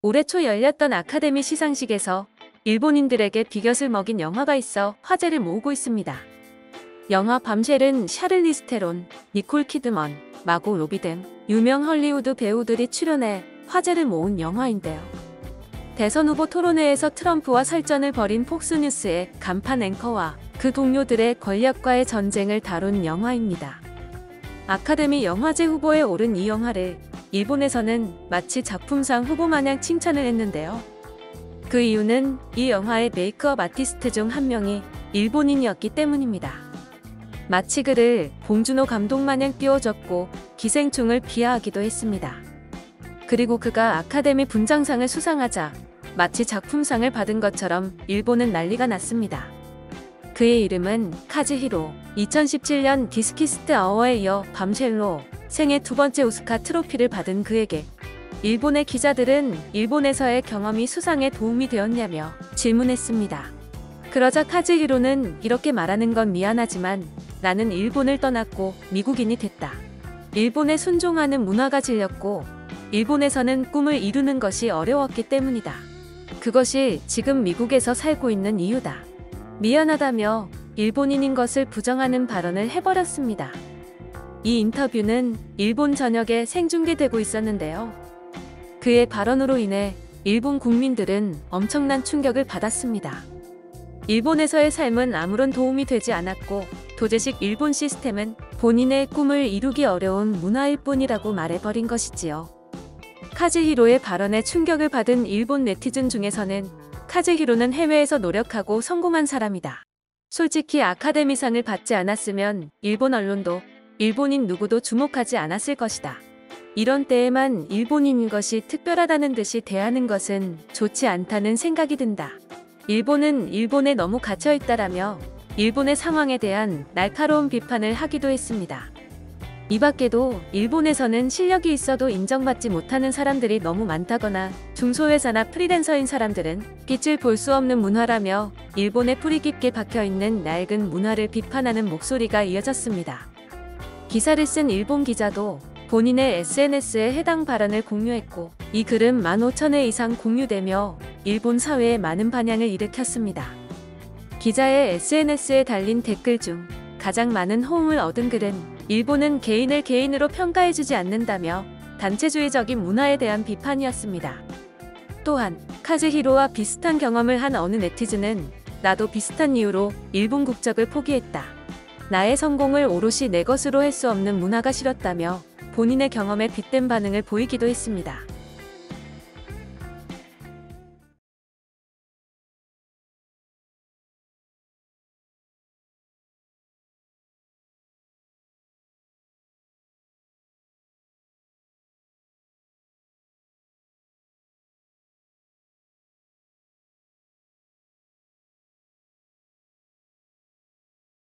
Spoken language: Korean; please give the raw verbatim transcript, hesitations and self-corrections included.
올해 초 열렸던 아카데미 시상식에서 일본인들에게 비곁을 먹인 영화가 있어 화제를 모으고 있습니다. 영화 밤쉘은 샤를리스 테론, 니콜 키드먼, 마고 로비 등 유명 헐리우드 배우들이 출연해 화제를 모은 영화인데요. 대선 후보 토론회에서 트럼프와 설전을 벌인 폭스뉴스의 간판 앵커와 그 동료들의 권력과의 전쟁을 다룬 영화입니다. 아카데미 영화제 후보에 오른 이 영화를 일본에서는 마치 작품상 후보마냥 칭찬을 했는데요. 그 이유는 이 영화의 메이크업 아티스트 중 한 명이 일본인이었기 때문입니다. 마치 그를 봉준호 감독마냥 띄워줬고 기생충을 비하하기도 했습니다. 그리고 그가 아카데미 분장상을 수상하자 마치 작품상을 받은 것처럼 일본은 난리가 났습니다. 그의 이름은 카즈히로. 이천십칠 년 디스키스트 어워에 이어 밤쉘로 생애 두 번째 오스카 트로피를 받은 그에게 일본의 기자들은 일본에서의 경험이 수상에 도움이 되었냐며 질문했습니다. 그러자 카즈히로는 이렇게 말하는 건 미안하지만 나는 일본을 떠났고 미국인이 됐다. 일본에 순종하는 문화가 질렸고 일본에서는 꿈을 이루는 것이 어려웠기 때문이다. 그것이 지금 미국에서 살고 있는 이유다. 미안하다며 일본인인 것을 부정하는 발언을 해버렸습니다. 이 인터뷰는 일본 전역에 생중계되고 있었는데요. 그의 발언으로 인해 일본 국민들은 엄청난 충격을 받았습니다. 일본에서의 삶은 아무런 도움이 되지 않았고 도제식 일본 시스템은 본인의 꿈을 이루기 어려운 문화일 뿐이라고 말해버린 것이지요. 카즈히로의 발언에 충격을 받은 일본 네티즌 중에서는 카즈히로는 해외에서 노력하고 성공한 사람이다. 솔직히 아카데미상을 받지 않았으면 일본 언론도 일본인 누구도 주목하지 않았을 것이다. 이런 때에만 일본인인 것이 특별하다는 듯이 대하는 것은 좋지 않다는 생각이 든다. 일본은 일본에 너무 갇혀있다라며 일본의 상황에 대한 날카로운 비판을 하기도 했습니다. 이 밖에도 일본에서는 실력이 있어도 인정받지 못하는 사람들이 너무 많다거나 중소회사나 프리랜서인 사람들은 빛을 볼 수 없는 문화라며 일본에 뿌리 깊게 박혀있는 낡은 문화를 비판하는 목소리가 이어졌습니다. 기사를 쓴 일본 기자도 본인의 에스엔에스에 해당 발언을 공유했고 이 글은 만 오천 회 이상 공유되며 일본 사회에 많은 반향을 일으켰습니다. 기자의 에스엔에스에 달린 댓글 중 가장 많은 호응을 얻은 글은 일본은 개인을 개인으로 평가해주지 않는다며 단체주의적인 문화에 대한 비판이었습니다. 또한 카즈히로와 비슷한 경험을 한 어느 네티즌은 나도 비슷한 이유로 일본 국적을 포기했다. 나의 성공을 오롯이 내 것으로 할 수 없는 문화가 싫었다며 본인의 경험에 빗댄 반응을 보이기도 했습니다.